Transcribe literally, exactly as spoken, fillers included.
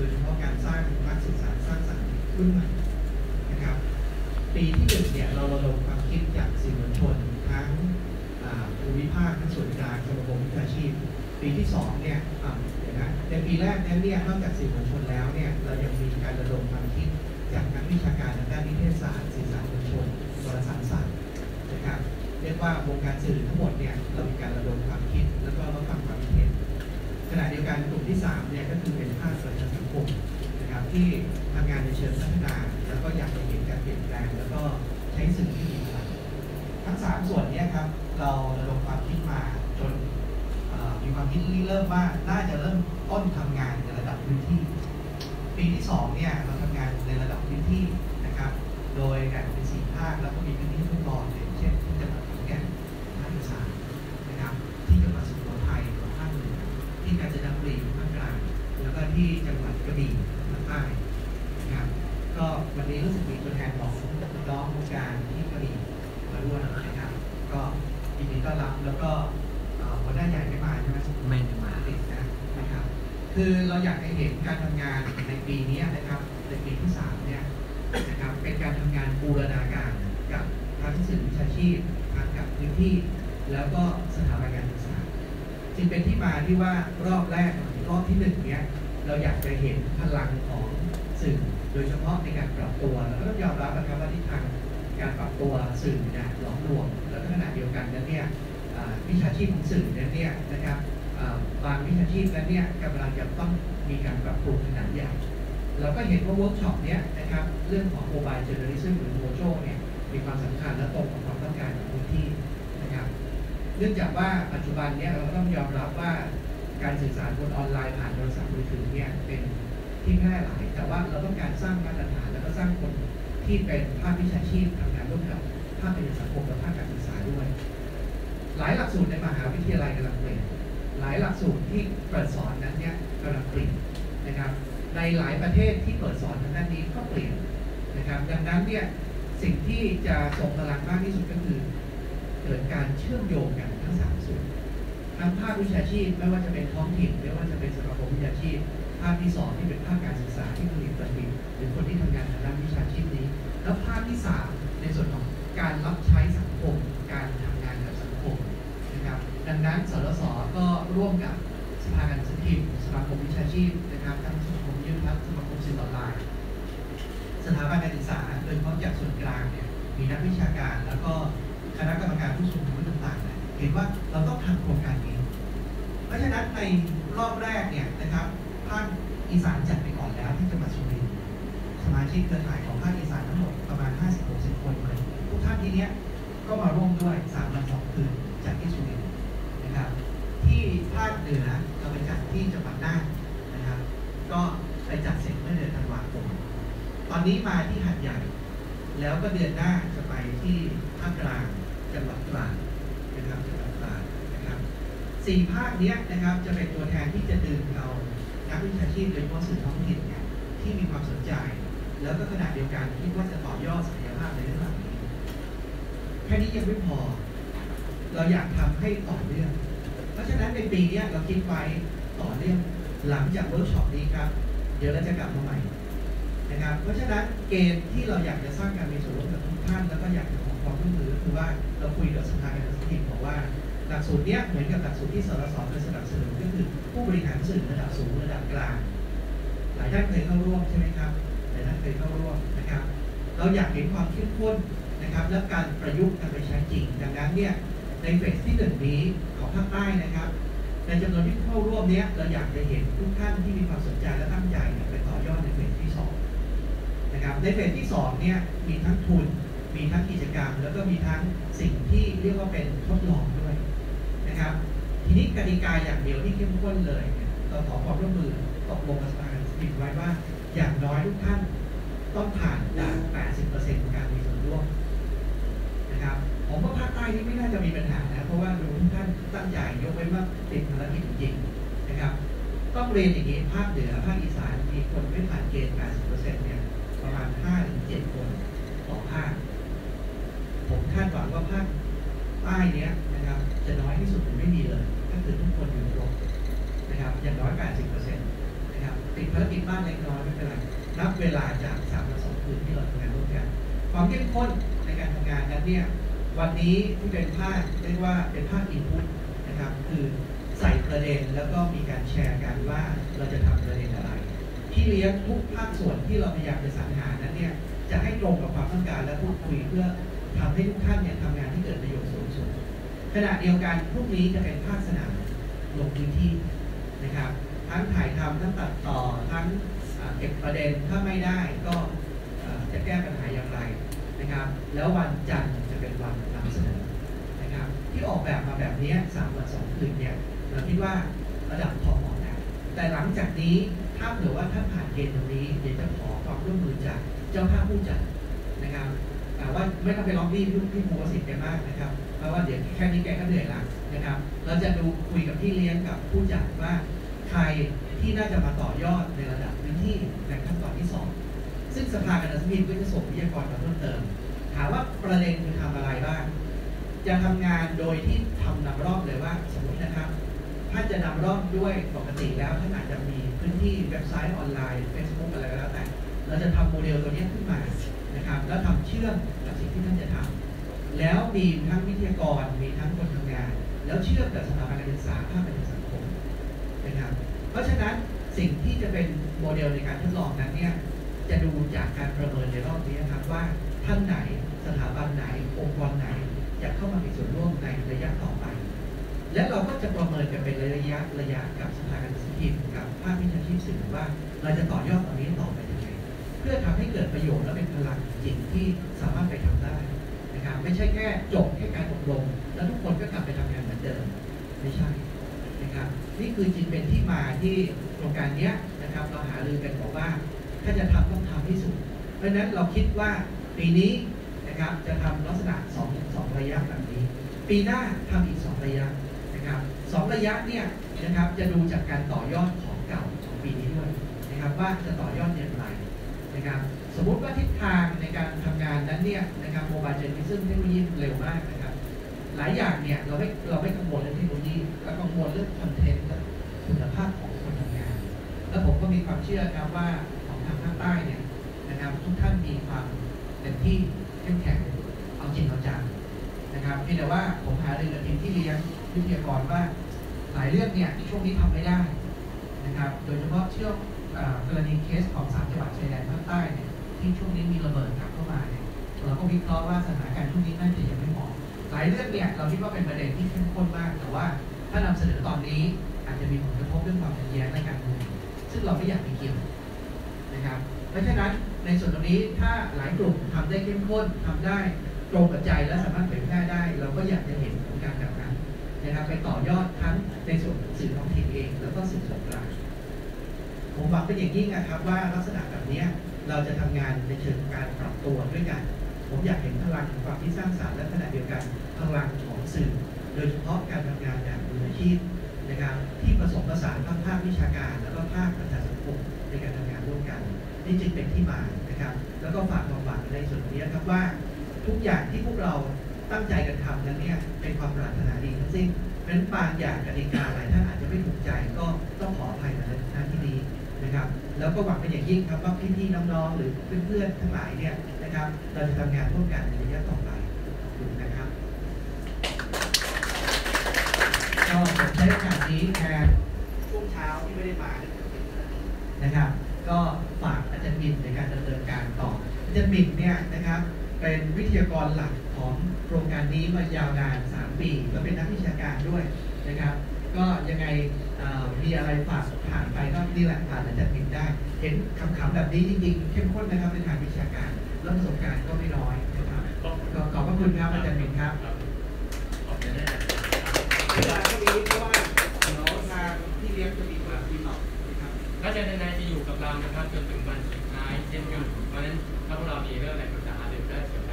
ยเฉพาะการสร้างนักศึกษาสร้างสรรค์รุ่นใหม่นะครับปีที่หนึ่งเนี่ยเราระดมความคิดจากสื่อมวลชนทั้งภูมิภาคทั้งส่วนกลางสมาคมวิชาชีพปีที่สองเนี่ยนะในปีแรกนั้นเนี่ยนอกจากสื่อมวลชนแล้วเนี่ยเรายังมีการระดมความคิดจากนักวิชาการทางด้านนิเทศศาสตร์สื่อสารมวลชนวารสารศาสตร์นะครับเรียกว่าวงการสื่อทั้งหมดเนี่ยเรามีการระดมความคิดแล้วก็รับฟังความคิดเห็นขณะเดียวกันกลุ่มที่สามเนี่ยก็คือเป็นภาคประชาสังคมนะครับที่ทำงานในเชิงพัฒนาแล้วก็อยากจะเห็นการเปลี่ยนแปลงแล้วก็ใช้สื่อที่มีพลังทั้งสามส่วนนี้ครับเราระดมความคิดมาจนมีความคิดเริ่มว่าน่าจะเริ่มต้นทำงานในระดับพื้นที่ปีที่สองเนี่ยเราทำงานในระดับพื้นที่นะครับโดยแบ่งเป็นสี่ภาคแล้วก็มีพื้นที่ทดลองอย่างเช่นที่จังหวัดขอนแก่นภาคอีสานนะครับที่จังหวัดสุโขทัยภาคเหนือที่กาญจนบุรีภาคกลางแล้วก็ที่จังหวัดกระบี่ภาคใต้นะครับก็วันนี้รู้สึกมีตัวแทนของน้องวงการที่กระบี่มาด้วยนะครับก็ยินดีต้อนรับแล้วก็หัวหน้าใหญ่ไม่มาใช่ไหมไม่ได้มาติดนะนะครับคือเราอยากให้เห็นการทำงานในปีนี้นะครับในปีที่สามเนี่ยนะครับเป็นการทำงานบูรณาการกับทั้งสื่อวิชาชีพทั้งกับพื้นที่แล้วก็สถาบันการศึกษาจึงเป็นที่มาที่ว่ารอบแรกรอบที่หนึ่งเนี่ยเราอยากจะเห็นพลังของสื่อโดยเฉพาะในการปรับตัวแล้วก็ต้องยอมรับนะครับว่าทิศทางการปรับตัวสื่อเนี่ยหลอมรวมแล้วก็ขณะเดียวกันนั้นเนี่ยวิชาชีพของสื่อนั้นเนี่ยนะครับบางวิชาชีพนั้นเนี่ยกำลังจะต้องมีการปรับปรุงขนาดใหญ่เราก็เห็นว่าเวิร์กช็อปเนี้ยนะครับเรื่องของโมบายเจเนอเรชันหรือโมโจเนี่ยมีความสำคัญและตรงกับความต้องการของพื้นที่นะครับเนื่องจากว่าปัจจุบันเนี้ยเราต้องยอมรับว่าการสื่อสารบนออนไลน์ผ่านโทรศัพท์มือถือเนี่ยเป็นที่แพร่หลายแต่ว่าเราต้องการสร้างมาตรฐานแล้วก็สร้างคนที่เป็นภาควิชาชีพทำงานร่วมกับภาคเป็นสังคมและภาคการศึกษาด้วยหลายหลักสูตรในมหาวิทยาลัยกำลังเปลี่ยนหลายหลักสูตรที่เปิดสอนนั้นเนี่ยกำลังเปลี่ยนนะครับในหลายประเทศที่เปิดสอนทางด้านนี้ก็เปลี่ยนนะครับดังนั้นเนี่ยสิ่งที่จะส่งพลังมากที่สุดก็คือเกิดการเชื่อมโยงกันทั้งสามส่วนทั้งภาควิชาชีพไม่ว่าจะเป็นท้องถิ่นไม่ว่าจะเป็นสมาคมวิชาชีพภาคที่สองที่เป็นภาคการศึกษาที่ผลิตบัณฑิตหรือคนที่ทำงานทางด้านวิชาชีพนี้แล้วภาคที่สามในส่วนของการรับใช้สังคมการทำงานกับสังคมนะครับดังนั้นสรสก็ร่วมกับสภาการศึกษาสมาคมวิชาชีพนะครับทั้งสมาคมยื่นพัฒน์สมาคมสื่อออนไลน์สถาบันการศึกษาโดยเฉพาะจากส่วนกลางเนี่ยมีนักวิชาการแล้วก็คณะกรรมการผู้ทรงคุณวุฒิต่างๆเห็นว่าเราต้องทำโครงการนี้เพราะฉะนั้นในรอบแรกเนี่ยนะครับภาคอีสานจัดไปก่อนแล้วที่จังหวัดสุรินทร์สมาชิกเครือข่ายของภาคอีสานทั้งหมดประมาณ ห้าสิบถึงหกสิบ คนเลยทุกท่านทีเนี้ยก็มาร่วมด้วยสามวันสองคืนจากที่สุรินทร์นะครับที่ภาคเหนือเราไปจัดที่จังหวัดน่านนะครับก็ไปจัดเสร็จเมื่อเดือนธันวาคมตอนนี้มาที่หาดใหญ่แล้วก็เดือนหน้าจะไปที่ภาคกลางจังหวัดตราดนะครับจังหวัดตราดนะครับสี่ภาคนี้นะครับจะเป็นตัวแทนที่จะดึงเอานักวิชาชีพโดยเฉพาะสื่อท้องถิ่นเนี่ยที่มีความสนใจแล้วก็ขณะเดียวกันคิดว่าจะต่อยอดศักยภาพในเรื่องนี้แค่นี้ยังไม่พอเราอยากทำให้ต่อเนื่องเพราะฉะนั้นในปีนี้เราคิดไว้ต่อเนื่องหลังจากเวิร์กช็อปนี้ครับเดี๋ยวเราจะกลับมาใหม่นะครับเพราะฉะนั้นเกณฑ์ที่เราอยากจะสร้างการมีส่วนร่วมกับทุกท่านแล้วก็อยากจะขอความร่วมมือคือว่าเราคุยกับสภาการศึกษาบอกว่าหลักสูตรนี้เหมือนกับหลักสูตรที่สรสเคยสนับสนุนก็คือผู้บริหารสื่อระดับสูงระดับกลางหลายท่านเคยเข้าร่วมใช่ไหมครับหลายท่านเคยเข้าร่วมนะครับเราอยากเห็นความเข้มข้นนะครับและการประยุกต์กันไปใช้จริงดังนั้นเนี่ยในเฟสที่หนึ่งนี้ของภาคใต้นะครับในจำนวนที่เข้าร่วมนี้เราอยากจะเห็นทุกท่านที่มีความสนใจและตั้งใจไปต่อยอดในเฟสที่สองนะครับในเฟสที่สองเนี่ยมีทั้งทุนมีทั้งกิจกรรมแล้วก็มีทั้งสิ่งที่เรียกว่าเป็นทดลองด้วยนะครับทีนี้กติกาอย่างเดียวที่เข้มข้นเลยเราขอความร่วมมือตกลงกับสภาการศึกษาไว้ว่าอย่างน้อยทุกท่านต้องผ่านด่าน แปดสิบเปอร์เซ็นต์ ของการมีส่วนร่วมนะครับผมว่าภาคใต้นี่ไม่น่าจะมีปัญหานะเพราะว่าดูทุกท่านตั้งใจยกไว้ว่าติดภารกิจจริงๆนะครับต้องเรียนอย่างนี้ภาคเหนือภาคอีสานมีคนไม่ผ่านเกณฑ์ แปดสิบเปอร์เซ็นต์ เนี่ยประมาณ ห้าถึงเจ็ด คนต่อภาคผมคาดหวังว่าภาคใต้เนี้ยนะครับจะน้อยที่สุดหรือไม่มีเลยก็คือทุกคนอยู่รวมนะครับอย่างน้อย แปดสิบเปอร์เซ็นต์ นะครับติดภารกิจบ้างเล็กน้อยไม่เป็นไรนับเวลาจากสามวันสองคืนที่เราทำงานร่วมกันความเข้มข้นในการทำงานนั้นเนี่ยวันนี้ที่เป็นภาคเรียกว่าเป็นภาคอินพุตนะครับคือใส่ประเด็นแล้วก็มีการแชร์กันว่าเราจะทำประเด็นอะไรที่เลี้ยงทุกภาคส่วนที่เราพยายามจะสรรหานั้นเนี่ยจะให้ตรงกับความต้องการและพูดคุยเพื่อทำให้ทุกท่านเนี่ยทำงานที่เกิดประโยชน์สูงสุดขณะเดียวกันพรุ่งนี้จะเป็นภาคสนามลงพื้นที่นะครับทั้งถ่ายทำทั้งตัดต่อทั้งเก็บประเด็นถ้าไม่ได้ก็จะแก้ปัญหาอย่างไรนะครับแล้ววันจันทร์จะเป็นวันนำเสนอนะครับที่ออกแบบมาแบบนี้สามวันสองคืนเนี่ยเราคิดว่าระดับพอเหมาะแล้วแต่หลังจากนี้ถ้าเผื่อว่าท่านผ่านเกณฑ์ตรงนี้เดี๋ยวจะขอความร่วมมือจากเจ้าภาพผู้จัดนะครับแต่ว่าไม่ต้องไปล็อบบี้พี่พี่ภูวสิทธิ์แกมากนะครับเพราะว่าเดี๋ยวแค่นี้แกก็เหนื่อยละนะครับเราจะดูคุยกับพี่เลี้ยงกับผู้จัดว่าใครที่น่าจะมาต่อยอดในระดับพื้นที่ในขั้นตอนที่สองซึ่งสภาการศึกษาก็จะส่งวิทยากรมาเพิ่มเติมถามว่าประเด็นคือทำอะไรบ้างจะทำงานโดยที่ทำนำรอบเลยว่าสมมตินะครับถ้าจะนำรอบด้วยปกติแล้วท่านอาจจะมีพื้นที่เว็บไซต์ออนไลน์ Facebook อะไรก็แล้วแต่เราจะทำโมเดลตัวนี้ขึ้นมานะครับแล้วทำเชื่อมกับสิ่งที่ท่านจะทำแล้วมีทั้งวิทยากรมีทั้งคนทำงานแล้วเชื่อมกับสถาบันการศึกษาภาคประชาสังคมนะครับเพราะฉะนั้นสิ่งที่จะเป็นโมเดลในการทดลองนั้นเนี่ยจะดูจากการประเมินในรอบนี้นะครับว่าท่านไหนสถาบันไหนองค์กรไหนจะเข้ามามีส่วนร่วมในระยะต่อไปและเราก็จะประเมินกันเป็นระยะระยะกับสถาบันการศึกษากับภาควิชาชีพสื่อว่าเราจะต่อยอดตรงนี้ต่อไปยังไงเพื่อทำให้เกิดประโยชน์และเป็นพลังจริงที่สามารถไปทำได้นะครับไม่ใช่แค่จบแค่การอบรมแล้วทุกคนก็กลับไปทำงานเหมือนเดิมไม่ใช่นะครับนี่คือจริงเป็นที่มาที่โครงการนี้นะครับเราหารือกันบอกว่าถ้าจะทำต้องทำที่สุดเพราะฉะนั้นเราคิดว่าปีนี้นะครับจะทำลักษณะสองสองระยะแบบนี้ปีหน้าทำอีกสองระยะนะครับสองระยะเนี่ยนะครับจะดูจากการต่อยอดของเก่าของปีนี้ด้วยนะครับว่าจะต่อยอดอย่างไรนะครับสมมุติว่าทิศทางในการทำงานนั้นเนี่ยนะครับโมบายเจนซึ่งเทคโนโลยีเร็วมากนะครับหลายอย่างเนี่ยเราไม่เราไม่กังวลเรื่องเทคโนโลยีเรากังวลเรื่องคอนเทนต์และคุณภาพของคนทำงานแล้วผมก็มีความเชื่อครับว่าของทางภาคใต้เนี่ยนะครับทุกท่านมีความเต็มที่เข้มแข็งเอาจริงเอาจังนะครับเพียงแต่ว่าผมหารือกับทีมที่เลี้ยงวิทยากรว่าหลายเรื่องเนี่ยช่วงนี้ทำไม่ได้นะครับโดยเฉพาะเชื่อกรณีเคสของสามจังหวัดชายแดนภาคใต้เนี่ยที่ช่วงนี้มีระเบิดกลับเข้ามาเนี่ยเราก็วิเคราะห์ว่าสถานการณ์ช่วงนี้น่าจะยังไม่เหมาะหลายเรื่องเนี่ยเราคิดว่าเป็นประเด็นที่เข้มข้นมากแต่ว่าถ้านำเสนอตอนนี้อาจจะมีผลกระทบเรื่องความขัดแย้งในการเมืองซึ่งเราไม่อยากไปเกี่ยวนะครับเพราะฉะนั้นในส่วนตรงนี้ถ้าหลายกลุ่มทำได้เข้มข้นทำได้ตรงกับใจและสามารถเผยแพร่ได้เราก็อยากจะเห็นโครงการแบบนั้นนะครับไปต่อยอดทั้งในส่วนสื่อท้องถิ่นเองแล้วก็สื่อส่วนกลางผมหวังเป็นอย่างยิ่งนะครับว่าลักษณะแบบนี้เราจะทำงานในเชิงการปรับตัวด้วยกันผมอยากเห็นพลังของความที่สร้างสรรค์และขณะเดียวกันพลังของสื่อโดยเฉพาะการทำงานแบบมืออาชีพนะครับที่ผสมผสานทั้งภาควิชาการแล้วก็ภาคประชาสังคมในการทำงานร่วมกันนี่จึงเป็นที่มานะครับแล้วก็ฝากความหวังในส่วนนี้ครับว่าทุกอย่างที่พวกเราตั้งใจกันทำนั้นเนี่ยเป็นความปรารถนาดีทั้งสิ้นเพราะฉะนั้นบางอย่างกติกาหลายท่านอาจจะไม่ถูกใจก็ต้องขออภัยในหน้าที่นี้นะครับแล้วก็หวังเป็นอย่างยิ่งครับว่าพี่ๆน้องๆหรือเพื่อนๆทั้งหลายเนี่ยนะครับเราจะทำงานร่วมกันในระยะต่อไปขอบคุณนะครับก็ผมใช้โอกาสนี้แทนช่วงเช้าที่ไม่ได้มานะครับก็ฝากอาจารย์บินในการดำเนินการต่ออาจารย์บินเนี่ยนะครับเป็นวิทยากรหลักของโครงการนี้มายาวนานสามปีและเป็นนักวิชาการด้วยนะครับก็ยังไงมีอะไรฝากผ่านไปก็นี่แหละผ่านอาจารย์บินได้เห็นคำๆแบบนี้จริงๆเข้มข้นนะครับในทางวิชาการและประสบการณ์ก็ไม่น้อยนะครับก็ขอบพระคุณครับอาจารย์บินครับเวลาเท่านี้เพราะว่าเดี๋ยวทางที่เลี้ยงจะมีมาทีต่อนะครับอาจารย์นายจะอยู่กับเรานะครับจนถึงวันสุดท้ายเช่นกันเพราะฉะนั้นถ้าพวกเรามีเรื่องอะไรปรึกษาหารือได้เสมอ